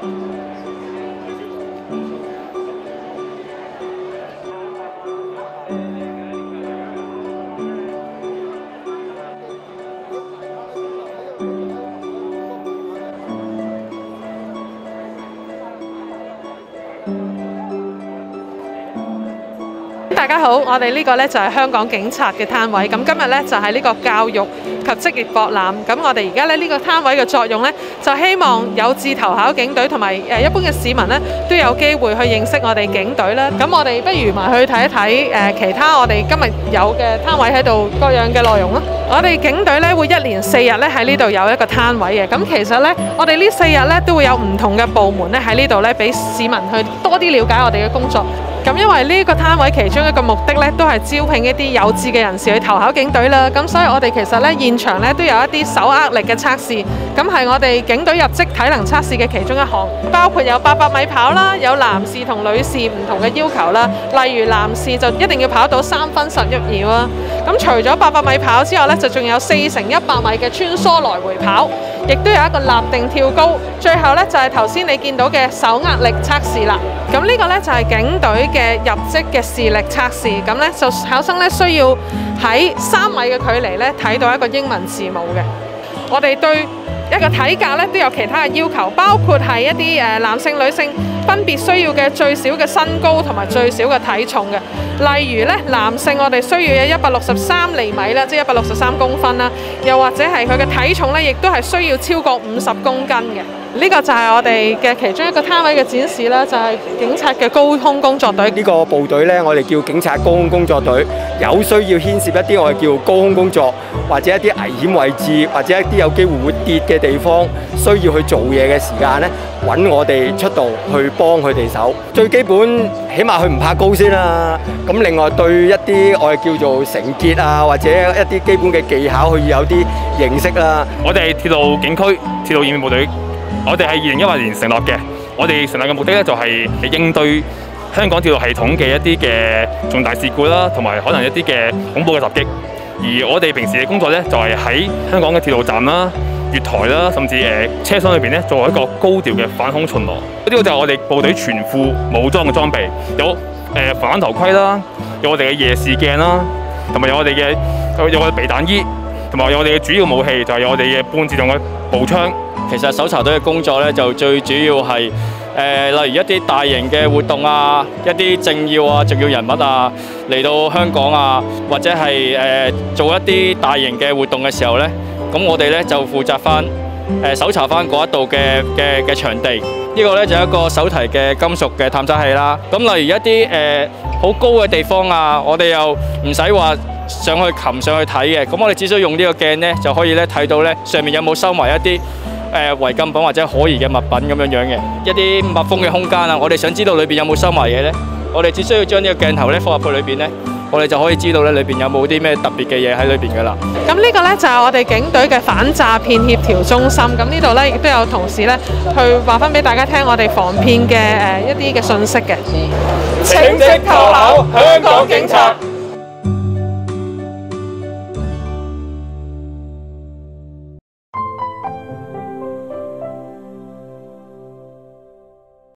大家好，我哋呢個呢就係香港警察嘅攤位。咁今日呢就係呢個教育及職業博覽。咁我哋而家呢個攤位嘅作用呢，就希望有志投考警隊同埋一般嘅市民呢，都有機會去認識我哋警隊啦。咁我哋不如埋去睇一睇其他我哋今日有嘅攤位喺度各樣嘅內容啦。我哋警隊呢會一連4日呢喺呢度有一個攤位嘅。咁其實呢，我哋呢4日呢都會有唔同嘅部門呢喺呢度呢，俾市民去多啲了解我哋嘅工作。咁因為呢個攤位其中一個目的呢，都係招聘一啲有志嘅人士去投考警隊啦。咁所以我哋其實呢現場呢都有一啲手握力嘅測試，咁係我哋警隊入職體能測試嘅其中一項，包括有800米跑啦，有男士同女士唔同嘅要求啦。例如男士就一定要跑到3分11秒啦。咁除咗800米跑之外呢，就仲有4乘100米嘅穿梭來回跑，亦都有一個立定跳高。最後呢，就係頭先你見到嘅手握力測試啦。咁呢個呢，就係警隊嘅入職嘅視力測試，咁呢，就考生呢需要喺3米嘅距離呢睇到一個英文字母嘅。我哋對一個體格呢都有其他嘅要求，包括係一啲男性女性分別需要嘅最少嘅身高同埋最少嘅體重嘅。例如呢，男性我哋需要有163厘米啦，即係163公分啦，又或者係佢嘅體重呢，亦都係需要超過50公斤嘅。呢個就係我哋嘅其中一個攤位嘅展示啦，就係警察嘅高空工作隊。 呢個部隊呢，我哋叫警察高空工作隊。有需要牽涉一啲我哋叫高空工作，或者一啲危險位置，或者一啲有機會會跌嘅地方，需要去做嘢嘅時間呢，揾我哋出動去幫佢哋手。最基本，起碼佢唔怕高先啦。咁另外對一啲我哋叫做繩結啊，或者一啲基本嘅技巧，佢要有啲認識啦。 我哋係鐵路警區鐵路應變部隊。我哋係2018年成立嘅，我哋成立嘅目的咧就係應對香港鐵路系統嘅一啲嘅重大事故啦，同埋可能一啲嘅恐怖嘅襲擊。而我哋平時嘅工作咧就係喺香港嘅鐵路站啦、月台啦，甚至車廂裏邊咧做一個高調嘅反恐巡邏。呢個就係我哋部隊全副武裝嘅裝備，有防彈頭盔啦，有我哋嘅夜視鏡啦，同埋有我哋嘅避彈衣，同埋有我哋嘅主要武器就係有我哋嘅半自動嘅步槍。 其實搜查隊嘅工作咧，就最主要係例如一啲大型嘅活動啊，一啲政要啊、重要人物啊嚟到香港啊，或者係做一啲大型嘅活動嘅時候咧，咁我哋咧就負責翻搜查翻嗰一度嘅場地。呢個咧就係一個手提嘅金屬嘅探測器啦。咁例如一啲好高嘅地方啊，我哋又唔使話上去擒上去睇嘅，咁我哋只需要用呢個鏡咧就可以咧睇到咧上面有冇收埋一啲違禁品或者可疑嘅物品咁樣嘅一啲密封嘅空間啊，我哋想知道裏邊有冇收埋嘢呢？我哋只需要將呢個鏡頭咧放入去裏邊呢，我哋就可以知道咧裏邊有冇啲咩特別嘅嘢喺裏邊噶啦。 咁呢個呢，就係我哋警隊嘅反詐騙協調中心。咁呢度呢，亦都有同事呢去話翻俾大家聽我哋防騙嘅一啲嘅信息嘅。 請即投考香港警察。